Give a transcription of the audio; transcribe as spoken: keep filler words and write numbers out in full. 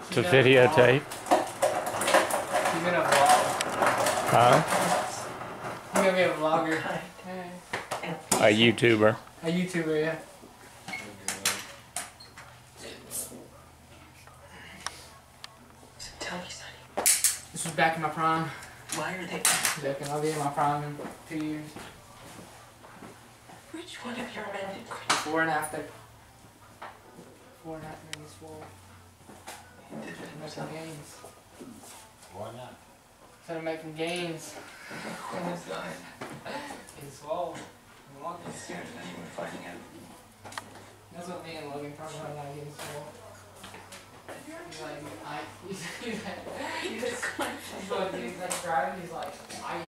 To videotape? He's gonna vlog. Huh? He's gonna be a vlogger. A YouTuber. A YouTuber, yeah. Tell me, Sonny. This was back in my prime. Why are they? Joking, I'll be in my prime in two years. Which one of your men did quit? Before and after. Before and after he's full. He did it Making himself. gains. Why not? Instead of making gains. When is dying? He's slow. He wants He's it. scared of anyone finding out. That's what me and Logan talk about now, getting slow. He's like, I, he's, he's like, he's, he's, like, he's like driving, he's like, I